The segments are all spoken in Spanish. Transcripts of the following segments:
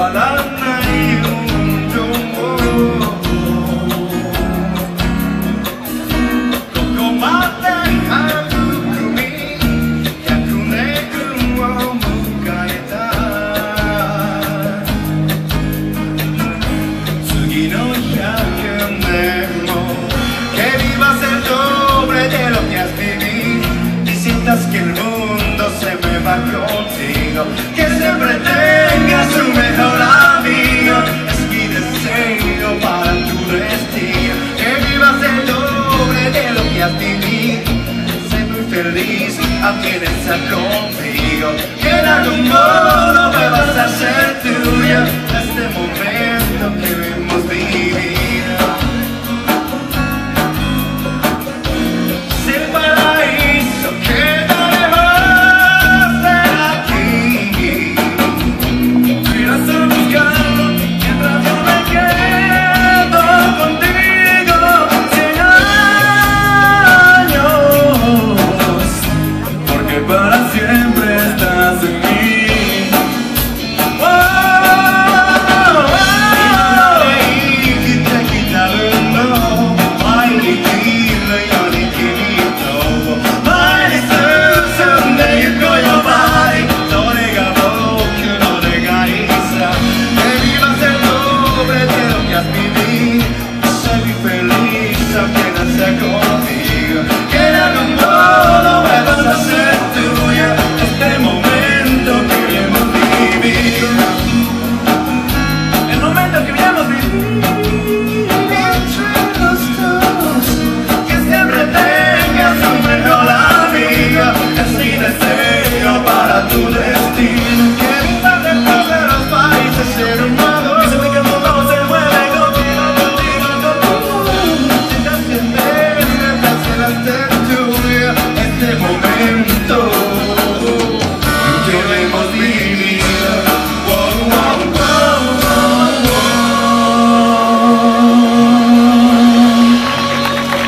Que el mundo se me va contigo, que siempre tengas un mejor amigo, es mi deseo para tu destino, que vivas el doble de lo que has vivido, sé muy feliz aunque no estés conmigo, que en algún modo me vas a hacer tuya, este momento que hemos vivido.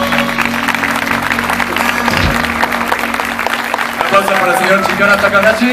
Para el señor Chicana Takanashi.